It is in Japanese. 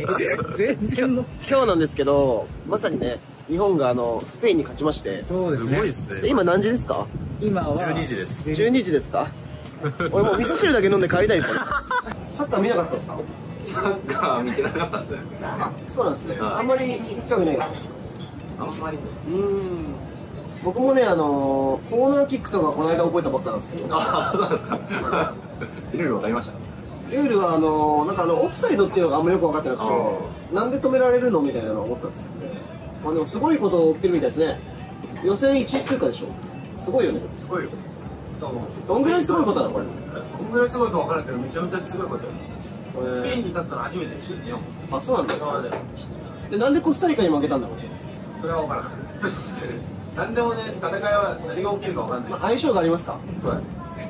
全然今日なんですけど、まさにね、日本がスペインに勝ちまして。 そうですね。すごいですね。 今何時ですか？ 今は 12時です。 12時ですか？俺もう味噌汁だけ飲んで帰りたいです。サッカー見なかったですか？ サッカー見てなかったですね。 あ、そうなんですね。あんまり興味ないからですか？ あんまり。 僕もね、コーナーキックとかこの間覚えたばっかなんですけど。 あ、そうなんですか。ルール分かりました？ ルールはなんかオフサイドっていうのがあんまよく分かってなくて、なんで止められるのみたいなのを思ったんですけどね。まあでもすごいこと起きてるみたいですね。予選1位通過でしょ。すごいよね。 すごいよ。 どんぐらいすごいことなのこれ？ どんぐらいすごいか分からんけど、めちゃめちゃすごいことよ。スペインに勝ったの初めてでしょ、日本。 あ、そうなんだ。で、なんでコスタリカに負けたんだろうね。 それは分からん。なんでもね、戦いは何が起きるか分かんない。 相性がありますか？ そうだ。